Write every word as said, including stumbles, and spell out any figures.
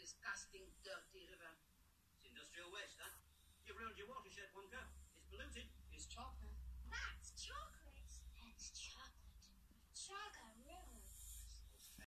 disgusting, dirty river. It's industrial waste, huh? You've ruined your watershed, Wonka. It's polluted. It's chocolate. That's chocolate.